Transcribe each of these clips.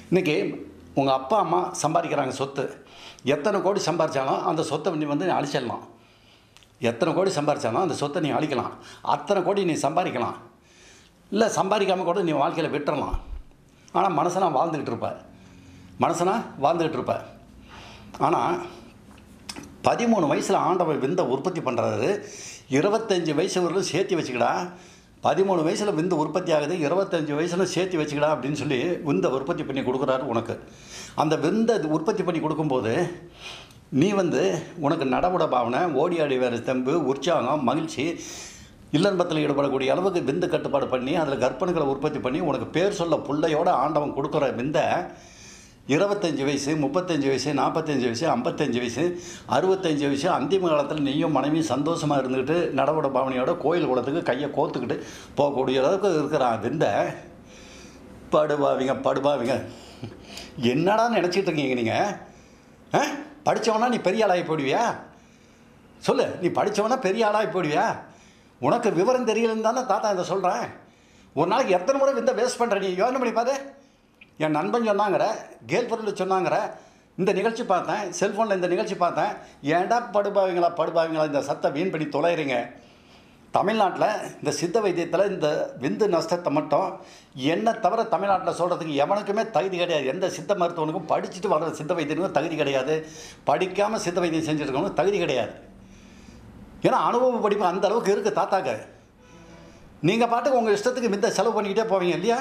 இன்றைக்கி உங்கள் அப்பா அம்மா சம்பாதிக்கிறாங்க சொத்து. எத்தனை கோடி சம்பாதிச்சாலும் அந்த சொத்தை நீ வந்து அழிச்சிடலாம். எத்தனை கோடி சம்பாதிச்சாலும் அந்த சொத்தை நீ அழிக்கலாம். அத்தனை கோடி நீ சம்பாதிக்கலாம், இல்லை சம்பாதிக்காமல் கூட நீ வாழ்க்கையில் விட்டுறலாம். ஆனால் மனுஷனாக வாழ்ந்துக்கிட்டு இருப்ப. ஆனால் 13 வயசில் ஆண்டவர் விந்தை உற்பத்தி பண்ணுறாரு. 25 வயசு வரலும் சேர்த்து வச்சுக்கடா. 13 வயசில் விந்து உற்பத்தி ஆகுது, 25 வயசில் சேர்த்து வச்சுக்கடா அப்படின்னு சொல்லி விந்தை உற்பத்தி பண்ணி கொடுக்குறாரு உனக்கு. அந்த விந்தை உற்பத்தி பண்ணி கொடுக்கும்போது நீ வந்து உனக்கு நடவுட பாவனை, ஓடி ஆடி வேறு தெம்பு, உற்சாகம், மகிழ்ச்சி, இல்லன்பத்தில் ஈடுபடக்கூடிய அளவுக்கு விந்து கட்டுப்பாடு பண்ணி அதில் கற்பனைகளை உற்பத்தி பண்ணி உனக்கு பேர் சொல்ல பிள்ளையோட ஆண்டவன் கொடுக்குற விந்தை 25 வயசு, 35 வயசு, 45 வயசு, 55 வயசு, 65 வயசு அந்திம காலத்தில் நீயும் மனைவியும் சந்தோஷமாக இருந்துக்கிட்டு நடவுட பாவனையோட கோயில் குளத்துக்கு கையை கோத்துக்கிட்டு போகக்கூடிய அளவுக்கு இருக்கிறான் விந்தை. படுபாவிங்க என்னடா நினச்சிட்டு இருக்கீங்க நீங்கள்? படித்தவனா நீ பெரிய ஆளாகி போயிடுவியா? சொல்லு, நீ படித்தவனா பெரிய ஆளாகி போயிடுவியா? உனக்கு விவரம் தெரியலன்னு தானே தாத்தா இதை சொல்கிறேன். ஒரு நாளைக்கு எத்தனை முறை விந்தை வேஸ்ட் பண்ணுற நீ யோசனை பண்ணி பாரு. என் நண்பன் சொன்னாங்கிற, கேர்ள் ஃப்ரெண்டில் சொன்னாங்கிற, இந்த நிகழ்ச்சி பார்த்தேன், செல்ஃபோனில் இந்த நிகழ்ச்சி பார்த்தேன். ஏன்டா படுபாவிங்களா இந்த சத்தை வீண் பண்ணி தொலைகிறீங்க? தமிழ்நாட்டில் இந்த சித்த வைத்தியத்தில் இந்த விந்து நஷ்டத்தை மட்டும் என்ன தவிர தமிழ்நாட்டில் சொல்கிறதுக்கு எவனுக்குமே தகுதி கிடையாது. எந்த சித்த மருத்துவனுக்கும் படிச்சுட்டு வர சித்த வைத்தியனுக்கும் தகுதி கிடையாது. படிக்காமல் சித்த வைத்தியம் செஞ்சுருக்கவனுக்கும் தகுதி கிடையாது. ஏன்னா அனுபவ படிப்பு அந்த அளவுக்கு இருக்குது தாத்தாக்கு. நீங்கள் பாட்டுக்கு உங்கள் இஷ்டத்துக்கு விந்தை செலவு பண்ணிக்கிட்டே போவீங்க இல்லையா?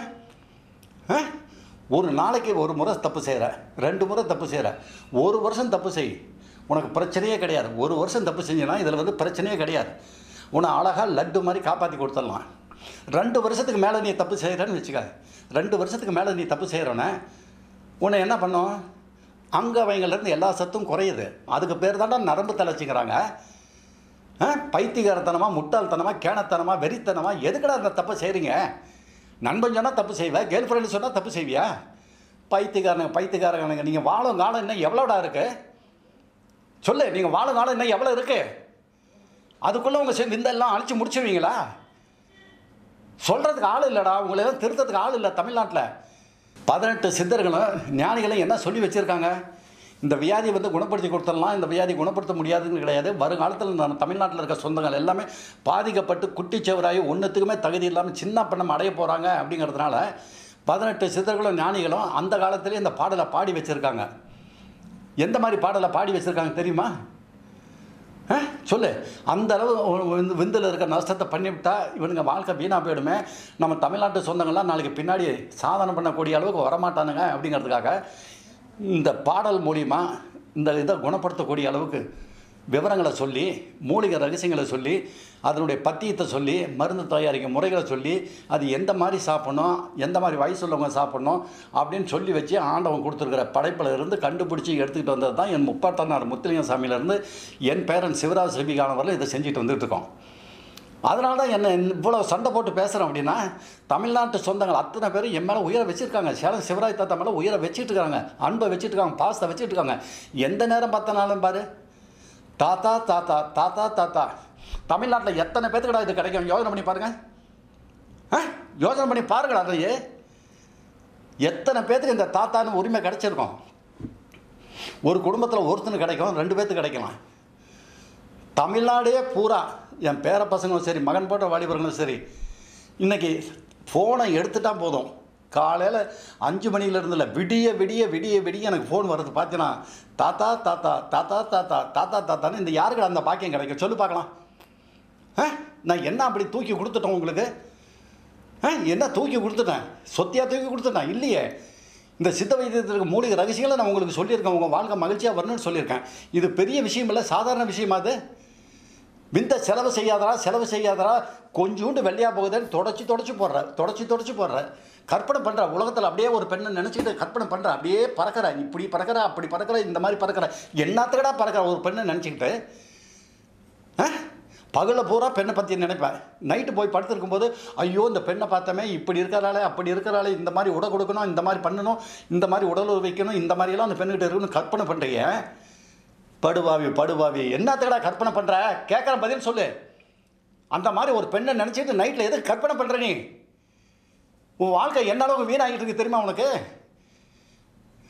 ஒரு நாளைக்கு ஒரு முறை தப்பு செய்கிற, 2 முறை தப்பு செய்கிற, 1 வருஷம் தப்பு செய், உனக்கு பிரச்சனையே கிடையாது. 1 வருஷம் தப்பு செஞ்சினா இதில் வந்து பிரச்சனையே கிடையாது. உன்னை அழகாக லட்டு மாதிரி காப்பாற்றி கொடுத்துடலாம். 2 வருஷத்துக்கு மேலே நீ தப்பு செய்கிறேன்னு வச்சுக்க. 2 வருஷத்துக்கு மேலே நீ தப்பு செய்கிறோன்னே உன்னை என்ன பண்ணோம்? அங்கவங்கள்லேருந்து எல்லா சத்தும் குறையுது. அதுக்கு பேர் தாண்டா நரம்பு தளர்ச்சிங்கிறாங்க. பைத்தியகாரத்தனமாக, முட்டாள்தனமாக, கேணத்தனமாக, வெறித்தனமாக எதுக்கடா அந்த தப்பை செய்கிறீங்க? நண்பன் சொன்னால் தப்பு செய்வேன், கேர்ள் ஃப்ரெண்டு சொன்னால் தப்பு செய்வியா? பைத்தியக்காரங்க நீங்கள் வாழும் காலம் இன்னும் எவ்வளோடா இருக்குது? சொல்லு, நீங்கள் வாழும் காலம் இன்னும் எவ்வளோ இருக்குது? அதுக்குள்ளே உங்கள் விந்தெல்லாம் அழிச்சு முடிச்சுவீங்களா? சொல்கிறதுக்கு ஆள் இல்லைடா, உங்களெல்லாம் திருத்தத்துக்கு ஆள் இல்லை தமிழ்நாட்டில். 18 சித்தர்களும் ஞானிகளும் என்ன சொல்லி வச்சுருக்காங்க? இந்த வியாதியை வந்து குணப்படுத்தி கொடுத்துடலாம், இந்த வியாதி குணப்படுத்த முடியாதுன்னு கிடையாது. வருங்காலத்தில் நான் தமிழ்நாட்டில் இருக்க சொந்தங்கள் எல்லாமே பாதிக்கப்பட்டு குட்டிச்சவராகி ஒன்றுத்துக்குமே தகுதி இல்லாமல் சின்ன பண்ணம் அடைய போகிறாங்க. அப்படிங்கிறதுனால 18 சித்தர்களும் ஞானிகளும் அந்த காலத்திலே இந்த பாடலை பாடி வச்சுருக்காங்க. எந்த மாதிரி பாடலை பாடி வச்சுருக்காங்க தெரியுமா? சொல்லு. அந்த அளவு விந்தில் இருக்க நஷ்டத்தை பண்ணிவிட்டா இவனுங்க வாழ்க்கை வீணாக போயிடுமே, நம்ம தமிழ்நாட்டு சொந்தங்கள்லாம் நாளைக்கு பின்னாடி சாதனை பண்ணக்கூடிய அளவுக்கு வரமாட்டானுங்க அப்படிங்கிறதுக்காக இந்த பாடல் மூலிமா இந்த இதை குணப்படுத்தக்கூடிய அளவுக்கு விவரங்களை சொல்லி, மூலிகை ரகசியங்களை சொல்லி, அதனுடைய பத்தியத்தை சொல்லி, மருந்து தயாரிக்கும் முறைகளை சொல்லி, அது எந்த மாதிரி சாப்பிட்ணும், எந்த மாதிரி வயசு உள்ளவங்க சாப்பிட்ணும் அப்படின்னு சொல்லி வச்சு ஆண்டவன் கொடுத்துருக்கிற படைப்பில் இருந்து கண்டுபிடிச்சி எடுத்துக்கிட்டு வந்தது தான் என் முப்பாட்டனார் முத்துலிங்க சாமியிலேருந்து என் பேரன் சிவராஜ் சிபிகானவரில் இதை செஞ்சுட்டு வந்துட்டுருக்கோம். அதனால தான் என்ன இவ்வளோ சண்டை போட்டு பேசுகிறோம் அப்படின்னா, தமிழ்நாட்டு சொந்தங்கள் அத்தனை பேரும் என் மேலே உயிரை வச்சுருக்காங்க. சேலம் சிவராஜ் தாத்தா மேலே உயிரை வச்சுட்டு இருக்காங்க, அன்பை வச்சுட்டு இருக்காங்க, பாசத்தை வச்சுட்டு இருக்காங்க. எந்த நேரம் பார்த்தனாலும் பாரு தாத்தா தாத்தா தாத்தா தாத்தா. தமிழ்நாட்டில் எத்தனை பேத்துக்கடா இது கிடைக்கும்? யோசனை பண்ணி பாருங்கள். யோசனை பண்ணி பாருங்கள். அதையே எத்தனை பேத்துக்கு இந்த தாத்தான்னு உரிமை கிடைச்சிருக்கோம்? ஒரு குடும்பத்தில் ஒருத்தனுக்கு கிடைக்கும், 2 பேத்துக்கு கிடைக்கலாம். தமிழ்நாடே பூரா என் பேர பசங்களும் சரி, மகன் போட்ட வாலிபர்களும் சரி, இன்றைக்கி ஃபோனை எடுத்துட்டால் போதும், காலையில் 5 மணிலேருந்துல விடிய விடிய விடிய விடிய எனக்கு ஃபோன் வருது. பார்த்தீங்கன்னா தாத்தா தாத்தா தாத்தா தாத்தா தாத்தா தாத்தான்னு இந்த யாருக்கு அந்த பாக்கியம் கிடைக்கும் சொல்லு பார்க்கலாம்? நான் என்ன அப்படி தூக்கி கொடுத்துட்டோம் உங்களுக்கு? என்ன தூக்கி கொடுத்துட்டேன்? சொத்தியாக தூக்கி கொடுத்துட்டேன் இல்லையே. இந்த சித்த வைத்தியத்திற்கு மூலிகை ரகசியங்களை நான் உங்களுக்கு சொல்லியிருக்கேன். உங்கள் வாழ்க்கை மகிழ்ச்சியாக வரணும்னு சொல்லியிருக்கேன். இது பெரிய விஷயம் இல்லை, சாதாரண விஷயமா? அது விந்த செலவு செய்யாதரா கொஞ்சோண்டு வெள்ளையாக போகுதுன்னு தொடச்சி போடுற கற்பனை பண்ணுற. உலகத்தில் அப்படியே ஒரு பெண்ணை நினச்சிக்கிட்டு கற்பனை பண்ணுற, அப்படியே பறக்கிற, இப்படி பறக்கிற, அப்படி பறக்கிற, இந்த மாதிரி பறக்கிற, என்னத்துக்கடா பறக்கிற ஒரு பெண்ணை நினச்சிக்கிட்டு பகலில் பூரா பெண்ணை பற்றி நினைப்பேன். நைட்டு போய் படுத்துருக்கும் போது ஐயோ இந்த பெண்ணை பார்த்தமே, இப்படி இருக்கிறாளே, அப்படி இருக்கிறாளே, இந்த மாதிரி உடை கொடுக்கணும், இந்த மாதிரி பண்ணணும், இந்த மாதிரி உடல் வைக்கணும், இந்த மாதிரியெல்லாம் அந்த பெண்ணுக்கிட்ட இருக்குன்னு கற்பனை பண்ணுறீங்க. படுபாவி என்னத்துக்கடா கற்பனை பண்ணுற? கேட்குற பதில் சொல்லு. அந்த மாதிரி ஒரு பெண்ணை நினச்சிட்டு நைட்டில் எதுக்கு கற்பனை பண்ணுற? நீ உன் வாழ்க்கை என்ன அளவுக்கு வீணாகிட்டு இருக்கு தெரியுமா உனக்கு?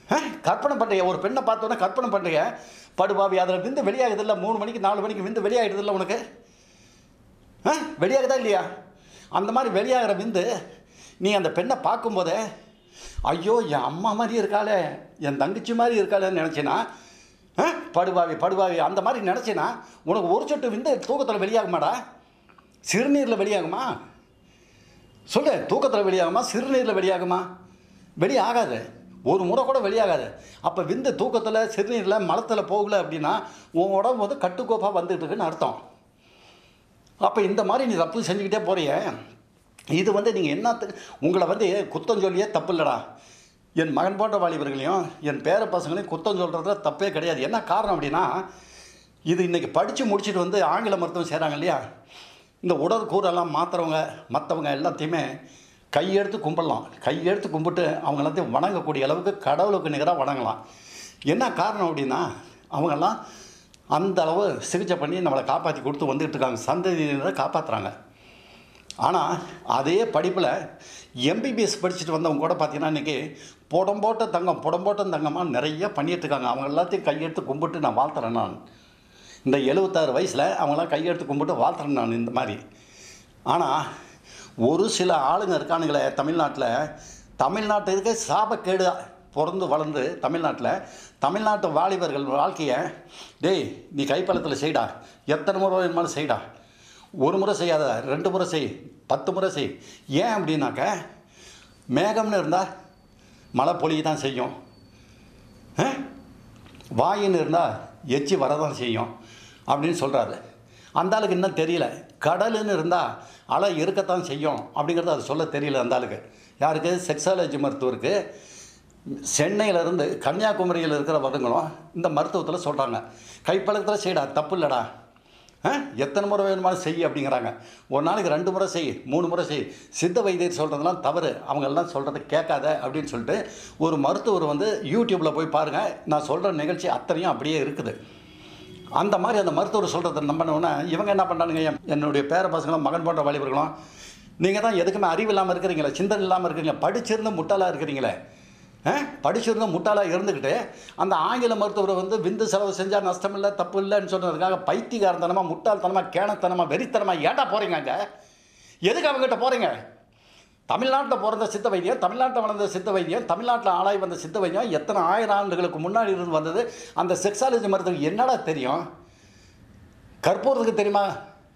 கற்பனை பண்ணுறீங்க, ஒரு பெண்ணை பார்த்தோன்னே கற்பனை பண்ணுறீங்க. படுபாவி, அதில் விந்து வெளியாகுதில்ல, 3 மணிக்கு 4 மணிக்கு விந்து வெளியாகிடுதில்ல உனக்கு? வெளியாகுதா இல்லையா? அந்த மாதிரி வெளியாகிற விந்து நீ அந்த பெண்ணை பார்க்கும்போதே ஐயோ என் அம்மா மாதிரி இருக்காளே, என் தங்கச்சி மாதிரி இருக்காளேன்னு நினச்சினா, படுபாவி படுபாவி அந்த மாதிரி நினச்சினா உனக்கு ஒரு சொட்டு விந்து தூக்கத்தில் வெளியாகுமாடா? சிறுநீரில் வெளியாகுமா? சொல்லு, தூக்கத்தில் வெளியாகுமா, சிறுநீரில் வெளியாகுமா? வெளியாகாது, ஒரு முறை கூட வெளியாகாது. அப்போ விந்து தூக்கத்தில், சிறுநீரில், மலத்தில் போகலை அப்படின்னா உன் உடம்பு வந்து கட்டுக்கோப்பாக வந்துட்டு இருக்குன்னு அர்த்தம். அப்போ இந்த மாதிரி நீ தப்பு செஞ்சுக்கிட்டே போறிய. இது வந்து நீங்கள் என்னத்துக்கு உங்களை வந்து குத்தம் சொல்லியே தப்பு இல்லைடா. என் மகன் போன்ற வாலிபர்களையும் என் பேர பசங்களையும் குத்தம் சொல்கிறதுல தப்பே கிடையாது. என்ன காரணம் அப்படின்னா, இது இன்றைக்கி படித்து முடிச்சுட்டு வந்து ஆங்கில மருத்துவம் செய்கிறாங்க இல்லையா, இந்த உடற்கூறெல்லாம் மாற்றுறவங்க மற்றவங்க எல்லாத்தையுமே கையெடுத்து கும்பிடலாம். கையெடுத்து கும்பிட்டு அவங்க எல்லாத்தையும் வணங்கக்கூடிய அளவுக்கு கடவுளுக்கு நிகராக வணங்கலாம். என்ன காரணம் அப்படின்னா, அவங்கெல்லாம் அந்த அளவு சிகிச்சை பண்ணி நம்மளை காப்பாற்றி கொடுத்து வந்துகிட்டு இருக்காங்க, சந்ததியினரை காப்பாற்றுறாங்க. ஆனால் அதே படிப்பில் எம்பிபிஎஸ் படிச்சுட்டு வந்தவங்க கூட பார்த்தீங்கன்னா இன்றைக்கி புடம்போட்ட தங்கமாக நிறைய பண்ணிகிட்ருக்காங்க. அவங்க எல்லாத்தையும் கையெடுத்து கும்பிட்டு நான் வாழ்த்துறேன். நான் இந்த 76 வயசில் அவங்களாம் கையெடுத்து கும்பிட்டு வாழ்த்துறேன் நான் இந்த மாதிரி. ஆனால் ஒரு சில ஆளுங்க இருக்கானுங்களே தமிழ்நாட்டுக்கு சாபக்கேடு பிறந்து வளர்ந்து தமிழ்நாட்டு வாலிபர்கள் வாழ்க்கையை, டேய் நீ கைப்பழத்தில் செய்டா, எத்தனை முறை வேணுமாலும் செய்டா, ஒரு முறை செய்யாத, 2 முறை செய், 10 முறை செய். ஏன் அப்படின்னாக்க, மேகம்னு இருந்தால் மழை பொழிய தான் செய்யும், வாயின்னு இருந்தால் எச்சி வரதான் செய்யும் அப்படின்னு சொல்கிறாரு. அந்த ஆளுக்கு இன்னும் தெரியல. கடலுன்னு இருந்தால் அலை இருக்கத்தான் செய்யும் அப்படிங்கிறது அது சொல்ல தெரியல அந்த ஆளுக்கு. யாருக்கு? செக்ஸாலஜி மருத்துவருக்கு. சென்னையிலேருந்து கன்னியாகுமரியில் இருக்கிறவங்களும் இந்த மருத்துவத்தில் சொல்கிறாங்க, கைப்பழக்கத்தில் செய்யடா, தப்பு இல்லைடா, எத்தனை முறை வேணுமாலும் செய் அப்படிங்கிறாங்க. ஒரு நாளைக்கு 2 முறை செய், 3 முறை செய். சித்த வைத்தியர் சொல்கிறதெல்லாம் தவறு, அவங்கெல்லாம் சொல்கிறத கேட்காத அப்படின்னு சொல்லிட்டு ஒரு மருத்துவர் வந்து யூடியூப்பில் போய் பாருங்கள், நான் சொல்கிற நிகழ்ச்சி அத்தனையும் அப்படியே இருக்குது. அந்த மாதிரி அந்த மருத்துவர் சொல்கிறத நம்பினோன்னா இவங்க என்ன பண்ணுறானுங்க, என்னுடைய பேர பசங்களும் மகன் போன்ற வாலிபர்களும், நீங்கள் தான் எதுக்குமே அறிவு இல்லாமல் இருக்கிறீங்களே, சிந்தனை இல்லாமல் இருக்கிறீங்க, படிச்சிருந்து முட்டாளாக இருக்கிறீங்களே. படிச்சிருந்த முட்டாளாக இருந்துக்கிட்டு அந்த ஆங்கில மருத்துவரை வந்து விந்து செலவு செஞ்சால் நஷ்டம் இல்லை, தப்பு இல்லைன்னு சொன்னதுக்காக பைத்தியகாரத்தனமாக, முட்டாள்தனமாக, கேணத்தனமாக, வெறித்தனமாக ஏட்டா போகிறீங்க அங்கே? எதுக்கு அவங்ககிட்ட போகிறீங்க? தமிழ்நாட்டில் பிறந்த சித்த வைத்தியம், தமிழ்நாட்டில் வளர்ந்த சித்த வைத்தியம், தமிழ்நாட்டில் ஆளாய் வந்த சித்த வைத்தியம் எத்தனை 1000 ஆண்டுகளுக்கு முன்னாடி இருந்து வந்தது. அந்த செக்ஸாலஜி மருத்துவம் என்னடா தெரியும்? கற்பூரத்துக்கு தெரியுமா?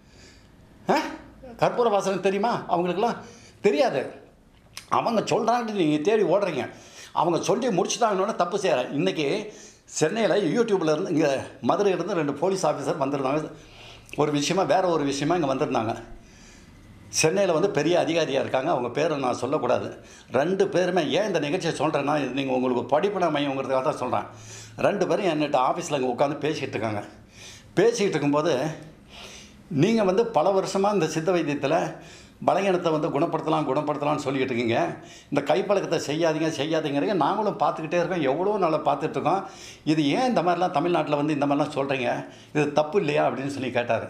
கற்பூர வாசனை தெரியுமா? அவங்களுக்கெல்லாம் தெரியாது. அவங்க சொல்கிறாங்கன்னு நீங்கள் தேடி ஓடுறீங்க. அவங்க சொல்லி முடிச்சுட்டாங்கன்னு தப்பு செய்கிறேன். இன்றைக்கி சென்னையில் யூடியூப்பில் இருந்து இங்கே மதுரையிலேருந்து 2 போலீஸ் ஆஃபீஸர் வந்திருந்தாங்க. ஒரு விஷயமா வேறு ஒரு விஷயமா இங்கே வந்திருந்தாங்க. சென்னையில் வந்து பெரிய அதிகாரியாக இருக்காங்க, அவங்க பேரை நான் சொல்லக்கூடாது. 2 பேருமே ஏன் இந்த நிகழ்ச்சியை சொல்கிறேன்னா, நீங்கள் உங்களுக்கு படிப்பின மையங்கிறதுக்காக தான் சொல்கிறேன். 2 பேரும் என்கிட்ட ஆஃபீஸில் இங்கே உட்காந்து பேசிகிட்டு இருக்காங்க. பேசிகிட்டு இருக்கும்போது, நீங்கள் வந்து பல வருஷமாக இந்த சித்த வைத்தியத்தில் பலகீனத்தை வந்து குணப்படுத்தலாம்னு சொல்லிக்கிட்டு இருக்கீங்க. இந்த கைப்பழக்கத்தை செய்யாதீங்கிறீங்க. நாங்களும் பார்த்துக்கிட்டே இருக்கோம், எவ்வளோ நாளாக பார்த்துட்ருக்கோம். இது ஏன் இந்த மாதிரிலாம் தமிழ்நாட்டில் வந்து இந்த மாதிரிலாம் சொல்கிறீங்க, இது தப்பு இல்லையா அப்படின்னு சொல்லி கேட்டார்.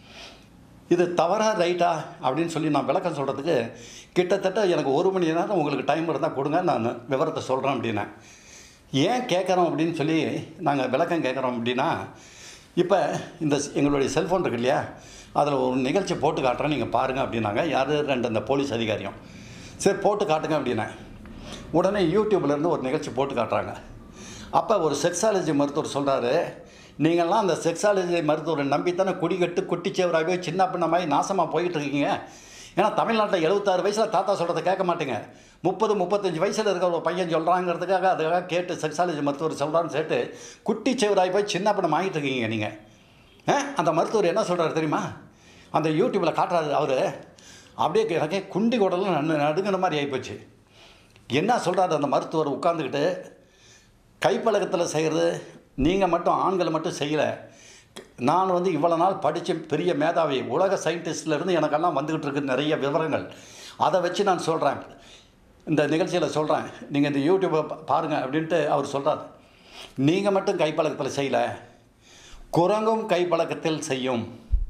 இது தவறா ரைட்டா அப்படின்னு சொல்லி நான் விளக்கம் சொல்கிறதுக்கு கிட்டத்தட்ட எனக்கு 1 மணி நேரம் உங்களுக்கு டைம் இருந்தால் கொடுங்க, நான் விவரத்தை சொல்கிறேன் அப்படின்னேன். ஏன் கேட்குறோம் அப்படின்னு சொல்லி நாங்கள் விளக்கம் கேட்குறோம் அப்படின்னா, இப்போ இந்த எங்களுடைய செல்ஃபோன் இருக்கு இல்லையா, அதில் ஒரு நிகழ்ச்சி போட்டு காட்டுறேன், நீங்கள் பாருங்கள் அப்படின்னாங்க. யார்? 2 அந்த போலீஸ் அதிகாரியும். சரி போட்டு காட்டுங்க அப்படின்னேன். உடனே யூடியூப்லேருந்து ஒரு நிகழ்ச்சி போட்டு காட்டுறாங்க. அப்போ ஒரு செக்ஸாலஜி மருத்துவர் சொல்கிறாரு, நீங்கள்லாம் அந்த செக்ஸாலஜி மருத்துவரை நம்பித்தானே குடிக்கட்டு குட்டிச்சேவராகவே சின்ன பின்னமாகி நாசமாக போய்கிட்டு இருக்கீங்க. ஏன்னா தமிழ்நாட்டில் 76 வயசில் தாத்தா சொல்கிறத கேட்க மாட்டேங்க. 30-35 வயசில் இருக்கிற ஒரு பையன் சொல்கிறாங்கிறதுக்காக அதுக்காக கேட்டு செக்ஸாலஜி மருத்துவர் சொல்கிறான்னு சேர்த்து குட்டிச்சேவராகி போய் சின்ன பின்னம் ஆகிட்டு இருக்கீங்க நீங்கள். அந்த மருத்துவர் என்ன சொல்கிறாரு தெரியுமா? அந்த யூடியூப்பில் காட்டுறாரு. அவர் அப்படியே எனக்கே குண்டி குடலும் நடுங்கிற மாதிரி ஆகிப்போச்சு. என்ன சொல்கிறாரு அந்த மருத்துவர் உட்காந்துக்கிட்டு, கைப்பழக்கத்தில் செய்கிறது நீங்கள் மட்டும் ஆண்களை மட்டும் செய்யலை, நான் வந்து இவ்வளோ நாள் படித்த பெரிய மேதாவி, உலக சயின்டிஸ்ட்லேருந்து எனக்கெல்லாம் வந்துக்கிட்டு இருக்குது நிறைய விவரங்கள், அதை வச்சு நான் சொல்கிறேன், இந்த நிகழ்ச்சியில் சொல்கிறேன், நீங்கள் இந்த யூடியூப்பை பாருங்கள் அப்படின்ட்டு அவர் சொல்கிறார். நீங்கள் மட்டும் கைப்பழக்கத்தில் செய்யலை, குரங்கும் கைப்பழக்கத்தில் செய்யும்,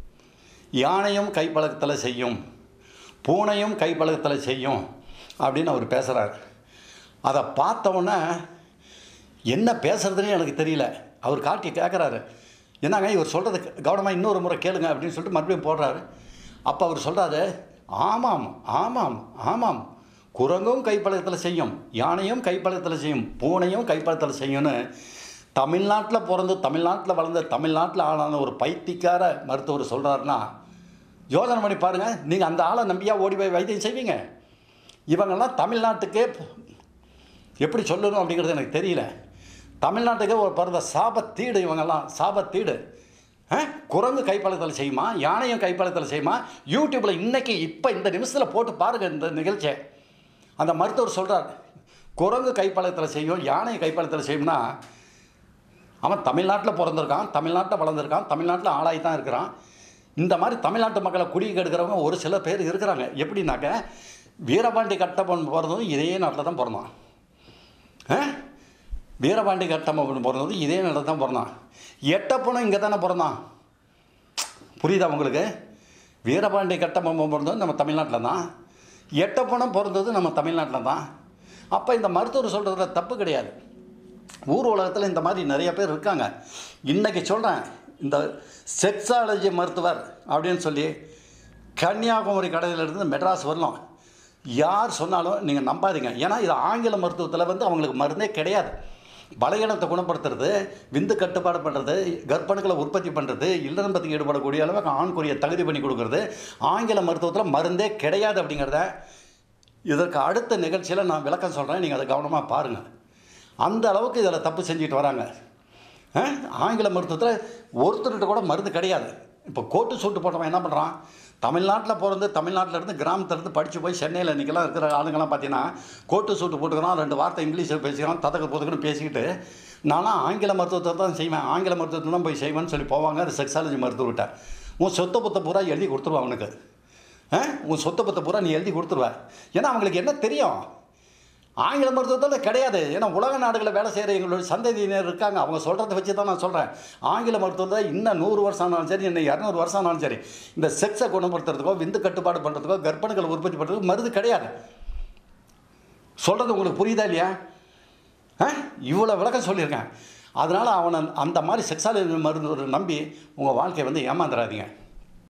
யானையும் கைப்பழக்கத்தில் செய்யும், பூனையும் கைப்பழக்கத்தில் செய்யும் அப்படின்னு அவர் பேசுகிறார். அதை பார்த்தோன்னே என்ன பேசுறதுன்னு எனக்கு தெரியல. அவர் காட்டி கேட்குறாரு, என்னங்க இவர் சொல்கிறது கவனமாக இன்னொரு முறை கேளுங்க அப்படின்னு சொல்லிட்டு மறுபடியும் போடுறாரு. அப்போ அவர் சொல்கிறாரு, ஆமாம் ஆமாம் ஆமாம், குரங்கும் கைப்பழத்தில் செய்யும், யானையும் கைப்பழத்தில் செய்யும், பூனையும் கைப்பழத்தில் செய்யும்னு தமிழ்நாட்டில் பிறந்து தமிழ்நாட்டில் வளர்ந்த தமிழ்நாட்டில் ஆளான ஒரு பைத்தியக்கார மருத்துவர் சொல்கிறாருன்னா யோசனை பண்ணி பாருங்கள். நீங்கள் அந்த ஆளை நம்பியா ஓடி போய் வைத்தியம் செய்வீங்க? இவங்கெல்லாம் தமிழ்நாட்டுக்கே எப்படி சொல்லணும் அப்படிங்கிறது எனக்கு தெரியல. தமிழ்நாட்டுக்கே ஒரு பிறந்த சாபத்தீடு இவங்கெல்லாம், சாபத்தீடு. குரங்கு கைப்பழத்தில் செய்யுமா, யானையும் கைப்பழத்தில் செய்யுமா? யூடியூப்பில் இன்றைக்கி இப்போ இந்த நிமிஷத்தில் போட்டு பாருங்கள் இந்த நிகழ்ச்சியை. அந்த மருத்துவர் சொல்கிறார், குரங்கு கைப்பழத்தில் செய்யும், யானை கைப்பழத்தில் செய்யும்னா அவன் தமிழ்நாட்டில் பிறந்திருக்கான், தமிழ்நாட்டில் வளர்ந்துருக்கான், தமிழ்நாட்டில் ஆளாகி தான் இருக்கிறான். இந்த மாதிரி தமிழ்நாட்டு மக்களை குடிக்க எடுக்கிறவங்க ஒரு சில பேர் இருக்கிறாங்க. எப்படின்னாக்க வீரபாண்டி கட்டபொம்மன் பிறந்ததும் இதே நாட்டில் தான் பிறந்தான். வீரபாண்டி கட்டபொம்மன் பிறந்ததும் இதே நாட்டில் தான் பிறந்தான். எட்டப்பனும் இங்கே தானே பிறந்தான். புரியுதா உங்களுக்கு? வீரபாண்டி கட்டபொம்மன் பிறந்தது நம்ம தமிழ்நாட்டில் தான், எட்டப்பனும் பிறந்தது நம்ம தமிழ்நாட்டில் தான். அப்போ இந்த மருத்துவர் சொல்கிறதுல தப்பு கிடையாது. ஊர் உலகத்தில் இந்த மாதிரி நிறைய பேர் இருக்காங்க. இன்றைக்கி சொல்கிறேன், இந்த செக்ஸாலஜி மருத்துவர் அப்படின்னு சொல்லி கன்னியாகுமரி கடையிலிருந்து மெட்ராஸ் வரலாம் யார் சொன்னாலும் நீங்கள் நம்பாதீங்க. ஏன்னா இது ஆங்கில மருத்துவத்தில் அவங்களுக்கு மருந்தே கிடையாது. பலகீனத்தை குணப்படுத்துறது, விந்து கட்டுப்பாடு பண்ணுறது, கர்ப்பணுக்களை உற்பத்தி பண்ணுறது, இல்லறம்பத்துக்கு ஈடுபடக்கூடிய அளவுக்கு ஆண்குறியை தகுதி பண்ணி கொடுக்குறது ஆங்கில மருத்துவத்தில் மருந்தே கிடையாது அப்படிங்கிறத இதற்கு அடுத்த நிகழ்ச்சியில் நான் விளக்கம் சொல்கிறேன். நீங்கள் அதை கவனமாக பாருங்கள். அந்த அளவுக்கு இதில் தப்பு செஞ்சுட்டு வராங்க. ஆங்கில மருத்துவத்தில் ஒருத்தர்கிட்ட கூட மருந்து கிடையாது. இப்போ கோட்டு சூட்டு போட்டவன் என்ன பண்ணுறான், தமிழ்நாட்டில் பிறந்து தமிழ்நாட்டில் இருந்து கிராமத்துலேருந்து படித்து போய் சென்னையில் இன்றைக்கெல்லாம் இருக்கிற ஆளுங்கள்லாம் பார்த்தீங்கன்னா கோட்டு சூட்டு போட்டுக்கிறான், 2 வார்த்தை இங்கிலீஷில் பேசிக்கிறான், ததக்கு போதுக்குன்னு பேசிக்கிட்டு நானும் ஆங்கில மருத்துவத்தை தான் செய்வேன், ஆங்கில மருத்துவத்தை தான் போய் செய்வேன்னு சொல்லி போவாங்க. அது செக்ஸாலஜி மருத்துவர்கிட்ட உன் சொத்தை பத்தை பூரா எழுதி கொடுத்துருவான் அவனுக்கு. உன் சொத்தை பத்தை பூரா நீ எழுதி கொடுத்துருவேன். ஏன்னா அவங்களுக்கு என்ன தெரியும், ஆங்கில மருத்துவத்தில் கிடையாது. ஏன்னா உலக நாடுகளில் வேலை செய்கிற எங்களோட சந்ததியினர் இருக்காங்க, அவங்க சொல்கிறத வச்சு தான் நான் சொல்கிறேன். ஆங்கில மருத்துவத்தில் இன்னும் 100 வருஷம் ஆனாலும் சரி, இன்னும் 200 வருஷம் ஆனாலும் சரி, இந்த செக்ஸை குணப்படுத்துறதுக்கோ விந்து கட்டுப்பாடு பண்ணுறதுக்கோ கர்ப்பணுக்களை உற்பத்தி பண்ணுறதுக்கோ மருந்து கிடையாது. சொல்கிறது உங்களுக்கு புரியுதா இல்லையா? இவ்வளோ விளக்கம் சொல்லியிருக்கேன். அதனால் அவனை அந்த மாதிரி செக்ஸாலஜி மருந்து நம்பி உங்கள் வாழ்க்கையை ஏமாந்துடாதீங்க.